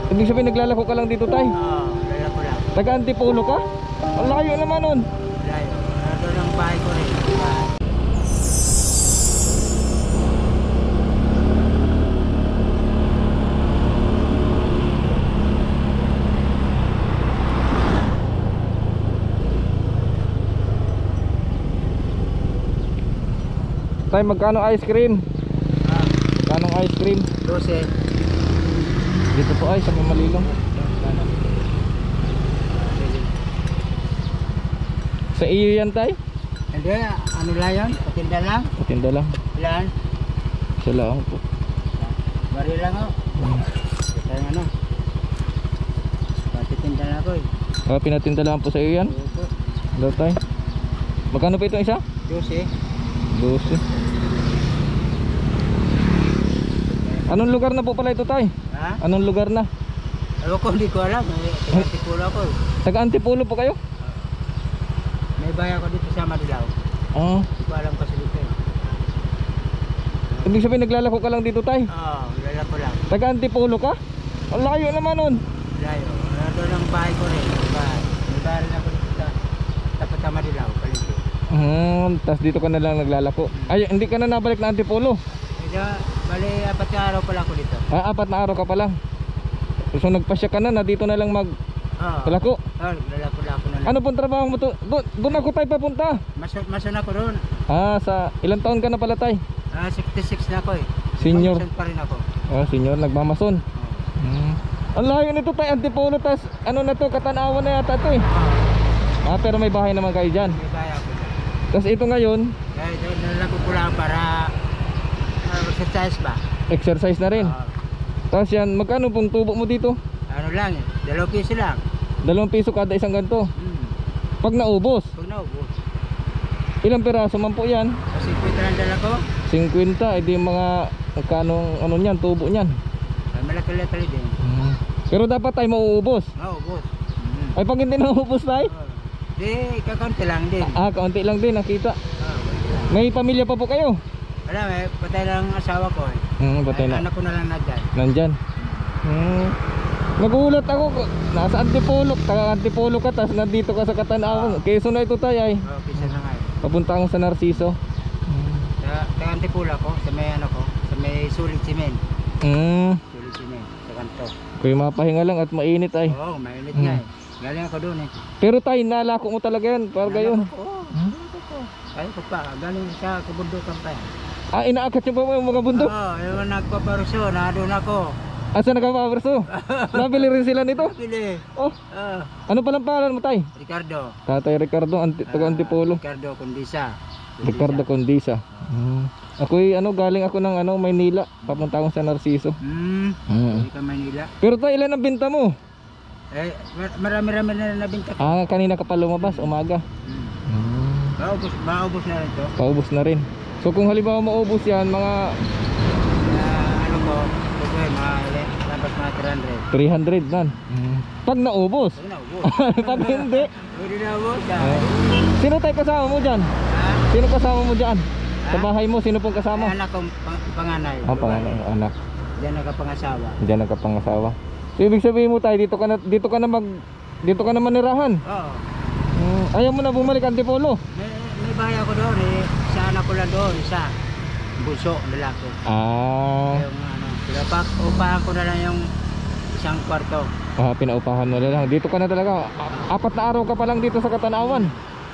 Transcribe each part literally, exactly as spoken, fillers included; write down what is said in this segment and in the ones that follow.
Ibig sabihin naglalako ka lang dito tay? Oo, lalako lang. Taga Antipolo ka? Ang layo naman nun. Layo. Nandun ang bahay ko rin. Bahay. Tay, magkano ice cream? Ah, Magkano ice cream? dose. Dito po ay sa Mamalilong. Sa iyo yan tay? Hindi, ano lang yun? Patinda lang? Patinda lang. Ilan? Isa lang po. Bari lang ako. Kaya ano? Patitinda lang ako eh. Ah, pinatinda lang po sa iyo yan? Opo. Hello tay. Magkano pa itong isa? Dose. Dose. Anong lugar na po pala ito tay? Ha? Anong lugar na? Ewan ko, hindi ko alam. May Antipolo ako eh. Taga Antipolo po kayo? May bahay ako dito sa Madilaw. Ah, Hindi ko alam kasi dito eh. ibig sabihin naglalako ka lang dito tay? Oo, lalako lang. Taga Antipolo ka? Ang layo naman nun. Layo. Nandun ang bahay ko rin. Bahay. May bahay rin ako dito sa tapat sa Madilaw. Palengke. Hmm, tas dito ka na lang naglalako. Ay, hindi ka na nabalik na Antipolo. Medyo, bali, apat na araw pala ako dito. Ah, apat na araw ka pa lang. So nagpasya ka na na dito na lang mag Oo. talako. Oo, lalako lang ako na lang. Ano pong trabaho mo to? Doon, doon ako tayo papunta. Masun, masun ako doon. Ah, sa ilang taon ka na pala tay? Ah, sixty-six na ako eh. Senior. Masun pa rin ako. Ah, senior, nagmamason. Oo. Hmm. Ang layo nito tay, Antipolo, tas ano na to, Katanawan na yata to eh. Oo. Ah, pero may bahay naman kayo dyan. May bahay ako dyan. Tas ito ngayon, Kaya doon nalako ko lang para uh, exercise ba? exercise na rin. Oo. Tas yan, magkano pong tubo mo dito? Ano lang eh, dalawang piso lang. Dalawang piso kada isang ganito. Hmm. Pag naubos, Pag naubos. ilang piraso man po yan? Kasi kwenta lang dala ko. fifty, edi mga magkano ano niyan, tubo niyan. Ay, malaki-laki din. Hmm. Pero dapat tayo mauubos. Naubos. Hmm. Ay, pag hindi naubos tayo, Oo. Di, kakaunti lang din. ah, kaunti lang din nakita. Oo, kaunti lang. May pamilya pa po kayo? Wala, may patay lang ang asawa ko eh. Hmm, patay Ay, na. anak ko na lang na dyan. Nandyan. Hmm. Nagulat ako, nasa Antipolo, taga Antipolo ka, tas nandito ka sa Katanawan. Quezon na ito tayo ay. Oo, pisa na nga eh. Papunta ako sa Narciso. Sa, sa Antipula ko, sa may ano ko, sa may sulit simen. Hmm. Sulit simen, sa kanto. Kuya mapahinga lang at mainit ay. Oo, mainit Hmm. nga eh. Galing ako doon eh. Pero tayo, nalako mo talaga yan, para gayon. Oo, Hmm? ay ko pa, galing sa kabundukan pa yan. Ah, inaakat niyo pa mo yung mga bundok? Oo, yung nagpaparuso, nandun ako. Asa nagpapaverso? Nabili rin sila nito? Pili. Oh, Ah, ano palang pangalan mo tay? Ricardo. Tatay Ricardo, anti, taga Ah, Antipolo. Ricardo Condisa. Ricardo Condisa. Hmm. Ako'y ano, galing ako ng ano, Maynila, papunta akong sa Narciso. Hmm, Hmm. hindi ka Manila. Pero tay, ilan ang binta mo? Eh, mar- marami-rami na nabinta ko. Ah, kanina ka pa lumabas, umaga. Hmm. Hmm. Maubos, maubos na rin to. Paubos na rin. So kung halimbawa maubos yan, mga Na ano ko, okay, mga le- labas mga three hundred. three hundred nan. Hmm. Pag naubos. Pag naubos. Pag hindi. Pwede na ubos. Ah. Sino tayo kasama mo dyan? Ha? Sino kasama mo dyan? Sa Ha? bahay mo, sino pong Ay, kasama? anak kong pang- panganay. Ah, pangalan ng anak. Diyan nagkapangasawa. Diyan nagkapangasawa. So ibig sabihin mo tayo, dito ka na, dito ka na mag, dito ka na manirahan. Oo. Hmm. Ayaw mo na bumalik Antipolo. May, may bahay ako doon eh. Sa anak ko lang doon, isa. Bunso, lalaki. Ah, Yung ano, pinapak, upahan ko na lang yung isang kwarto. ah, pinaupahan mo na lang. Dito ka na talaga. A- apat na araw ka pa lang dito sa Katanawan.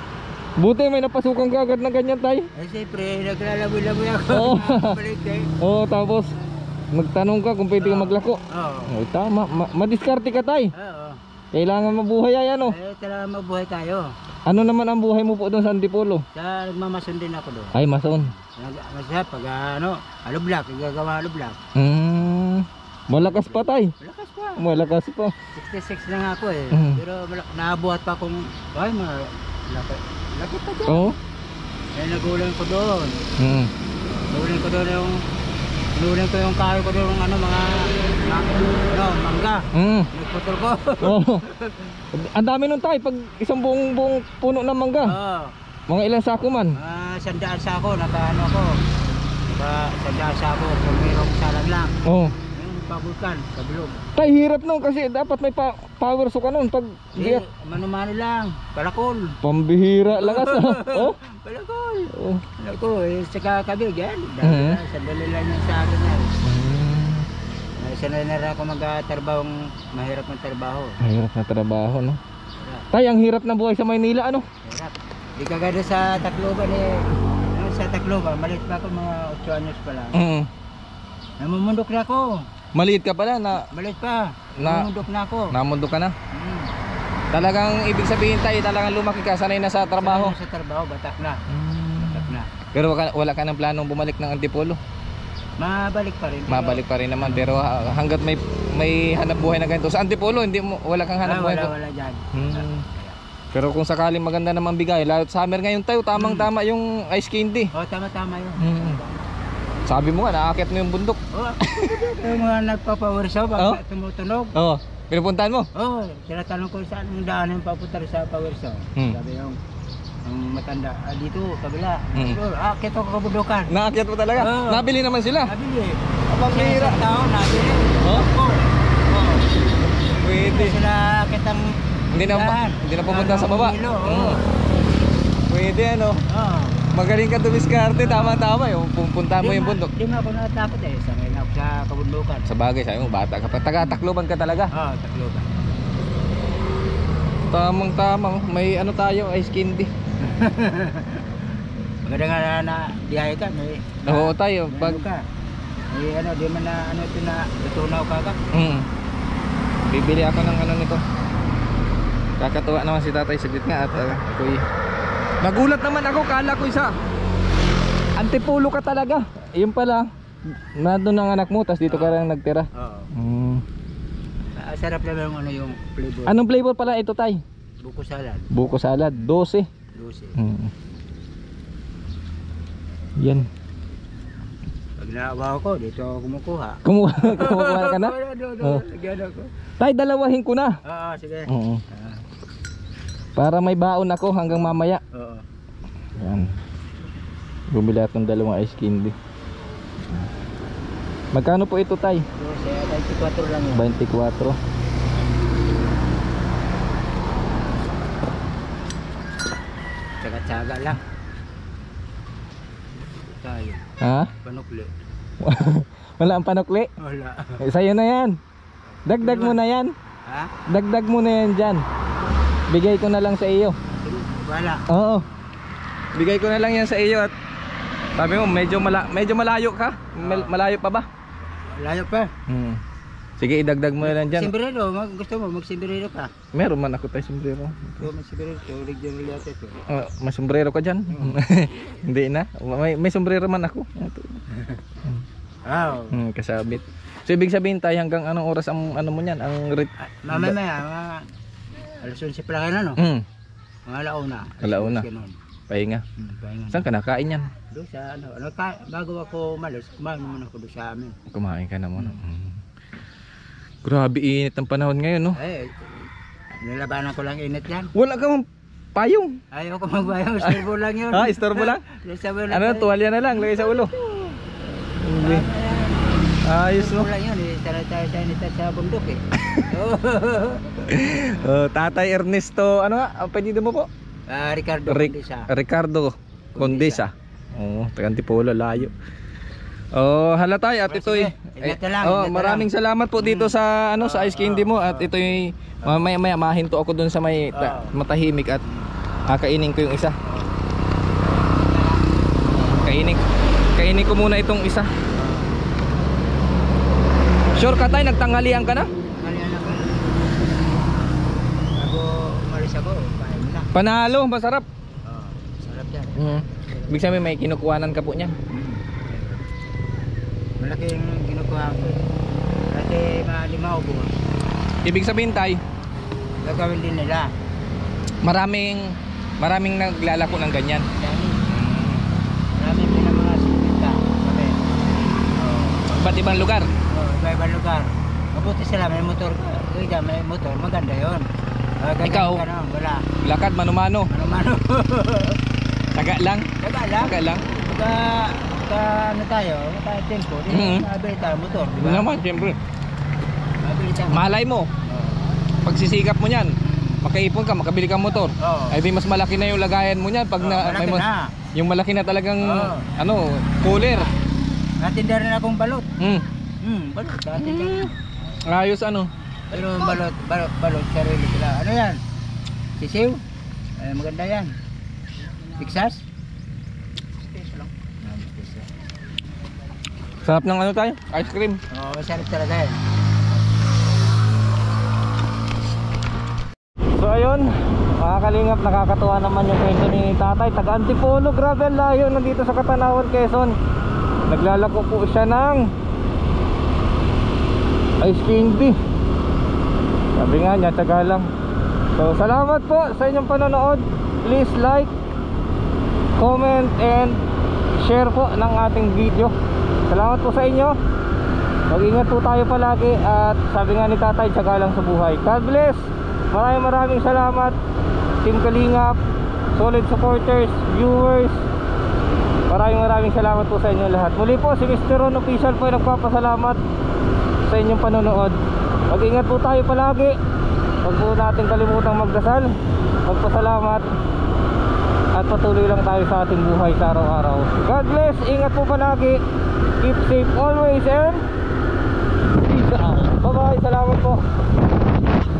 Buti may napasukan ka agad na ganyan tayo. Eh siyempre, naglalaboy-laboy ako. Oo. Balik eh. Oo, tapos nagtanong ka kung pwede ka maglako. Oo. Oh, tama, ma madiskarte ka tay. Oo. Kailangan mabuhay ay ano. Eh, talaga mabuhay tayo. Ano naman ang buhay mo po doon sa Antipolo? Sa nagmamason din ako doon. Ay, mason. Nag- Masaya pag ano, alublak, gagawa alublak. Hmm. Malakas pa tay. Malakas pa. Malakas pa. sixty-six na nga ako eh. Mhm. Pero malak- nabuhat pa akong, ay mga, laki, laki pa dyan. Oo. Eh, nagulang ko doon. Hmm. Nagulang ko doon yung, nagulang ko yung kahoy ko doon, ano, mga, mga ano, mangga. Hmm. Nagputol ko. Oo. Ang dami nun tay pag isang buong buong puno ng mangga. Oo. Mga ilang sako man. Ah, sandaan sa ako, naka ano ako. Naka sandaan sa ako, kung mayroong salang lang. Oo. Yung pabulkan sa bilog. Tay, hirap nun kasi dapat may pa power so ka nun. Pag Eh, di, mano-mano lang, palakol. pambihira lakas. Oh? Palakol. Oh. Palakol, eh, saka kabig yan. Mhm. Sandali lang yan sa akin yan. Ay, sanay na rin ako mag-tarbahong mahirap ng trabaho. Mahirap na trabaho, no? Hirap. Tay, ang hirap na buhay sa Maynila, ano? Hirap. Di kagada sa Tacloban eh. Ano, sa Tacloban, malit pa ako mga eight anyos pa lang. Mm. Namumundok na ako. Maliit ka pala na Malit pa. Na- Namumundok na ako. namundo ka na. Hmm. Talagang ibig sabihin tayo, talagang lumaki ka, sanay na sa trabaho. Sanay na sa trabaho, batak na. Mm. Batak na. Pero wala, wala ka ng planong bumalik ng Antipolo. Mabalik pa rin. pero- Mabalik pa rin naman, pero ha- hanggat may may hanap buhay na ganito. Sa Antipolo, hindi mo, wala kang hanap Ah, buhay. wala, ko. wala dyan. Hmm. Pero kung sakaling maganda naman bigay, lalo sa summer ngayon tayo, tamang-tama yung ice candy. Oh, tama-tama yun. Hmm. Sabi mo nga, naakit mo yung bundok. Oh, yung mga nagpapawersaw, Oh? pag tumutunog. Oo, oh, pinupuntahan mo? Oh, tinatanong ko saan ang daan yung papunta sa pawersaw. Hmm. Sabi yung ang matanda, ah, dito, kabila. Hmm. Oh, ah, kito ko kabundukan. Naakyat mo talaga? Oo. Nabili naman sila? Nabili. Abang Sa bihira. isang taon, nabili. Oh? Ako. Oh. Pwede. Sila kitang Hindi na, daan. hindi na pumunta sa baba? Hilo, oh. Hmm. Pwede ano? Oh. Magaling ka dumiskarte, tama-tama yung pupunta mo Di yung ma- bundok. Di mo ako natakot eh, sanay na ako sa kabundukan. Sa bagay, sabi mo, bata ka pa. Taga-Tacloban ka talaga. Oh, Tacloban. Tamang-tamang, may ano tayo, ice candy. Maganda nga na, na dihay ka, may... Oo tayo, may pag... ano ka. May ano, di man na ano ito na tutunaw ka ka. Mm. Bibili ako ng ano nito. Kakatuwa naman si tatay saglit nga at uh, ako'y... Nagulat naman ako, kala ko isa. Antipolo ka talaga. Yun pala, nandun ang anak mo, tas dito ka lang nagtira. Oo. Mm. Ah, sarap naman yung ano yung flavor. Anong flavor pala ito tay? Buko salad. Buko salad, dose. Lucy. Mm. Yan. Pag naawa ko, dito ako kumukuha. Kumuha, kumuha ka na? Oo, do, do, Oh. lagyan ako. Tay, dalawahin ko na. Oo, sige. Oo. Ah, Para may baon ako hanggang mamaya. Oo. Yan. Bumili ako ng dalawang ice candy. Magkano po ito tay? Lucy, twenty-four lang yun. twenty-four. Tsaga-tsaga lang. Tayo. Ha? Panukli. Wala ang panukli? Wala. Eh, sa'yo na yan. Dagdag mo na yan. Ha? Dagdag mo na yan dyan. Bigay ko na lang sa iyo. Wala. Oo. Bigay ko na lang yan sa iyo at sabi mo medyo mala medyo malayo ka? Mal- malayo pa ba? Layo pa. Hmm. Sige, idagdag mo na lang dyan. Simbrero, mag gusto mo mag-simbrero ka. Meron man ako tayo sombrero. So, mag-simbrero, tulig dyan ulit ito. Uh, may sombrero ka dyan? Hindi na. May, may sombrero man ako. Ito. Wow. Hmm, kasabit. So ibig sabihin tayo hanggang anong oras ang ano mo niyan? Ang rit... Ah, mamaya maya, mga alas onse pa lang ano? Hmm. Mga alauna. Alauna. Ganun. Pahinga. Hmm, pahinga. Saan ka nakain yan? Doon sa ano, ano ka, bago ako umalis, kumain muna ako doon sa amin. Kumain ka na muna. Hmm. Grabe init ang panahon ngayon, no? Eh, nilabanan ko lang init yan. Wala ka mang payong. Ayaw ko magbayang, istorbo lang yun. Ah, istorbo lang? Sabi Ano, tuwalya na lang, lagay sa ulo. Hindi. Ayos, no? Istorbo lang yun, eh. Tara tayo sa init sa bundok eh. Oh, Tatay Ernesto, ano nga? Ang pwede mo po? Ah, Ricardo Ric- Condesa. Ricardo Condesa. Oo, taga Antipolo, layo. Oh, hala tayo at Oh, ito'y sige. Ingat na lang, oh, ingat na maraming lang. salamat po dito sa ano sa Ah, ice candy mo at ito'y mamaya maya mahinto ako dun sa may ta- Ah. matahimik at kakainin ko yung isa. Kainin. Kainin ko muna itong isa. Sure ka tayo, nagtanghalian ka na? Kalian ako. Bago umalis ako, kain mo na. Panalo, masarap. Oh, sarap yan. Mm. Ibig sabihin may kinukuhanan ka po niyan. Malaking ginukuha ko. Kasi mga lima ubos. Ibig sabihin tay, Gagawin din nila. maraming maraming naglalako ng ganyan. Dami. Marami din ang mga sinita. Sabi. Oh, Iba't ibang lugar. oh, iba-ibang lugar. Mabuti sila, may motor. Uy, may motor, maganda yun. Uh, Ikaw? Wala. Lakad mano-mano. Ano-mano. Taga lang. Taga lang. Taga lang. Taga, taga ano tayo, tayo tempo. Di Mhm. mm tayo motor, di Ano ba? naman, siyempre. sarili ka. Malay mo, Oo. pagsisikap mo niyan, makaipon ka, makabili kang motor. Oo. Ay di mas malaki na yung lagayan mo niyan pag Oo, na, malaki may mas, na. yung malaki na talagang Oo. ano, cooler. Natinda rin akong balot. Hmm. Hmm, balot. Natinda rin. Ayos ano. Pero balot, balot, balot, sarili sila. Ano yan? Sisiw? Eh, maganda yan. Texas? Piso lang. Ah, piso. Sarap ng ano tayo? Ice cream. Oo, masarap talaga yan. So ayun, mga kalingap, nakakatuwa naman yung kwento ni tatay. Taga Antipolo, grabe ang layo, nandito sa Katanawan, Quezon. Naglalako po siya ng ice candy. Sabi nga niya, taga lang. So salamat po sa inyong panonood. Please like, comment and share po ng ating video. Salamat po sa inyo. Mag-ingat po tayo palagi. At sabi nga ni tatay, taga lang sa buhay. God bless. Maraming maraming salamat Team Kalingap, solid supporters, viewers. Maraming maraming salamat po sa inyo lahat. Muli po si Mister Ron Official po ay nagpapasalamat sa inyong panonood. Mag-ingat po tayo palagi. Huwag po natin kalimutang magdasal, magpasalamat, at patuloy lang tayo sa ating buhay sa araw-araw. God bless, ingat po palagi. Keep safe always and peace out. Bye bye, salamat po.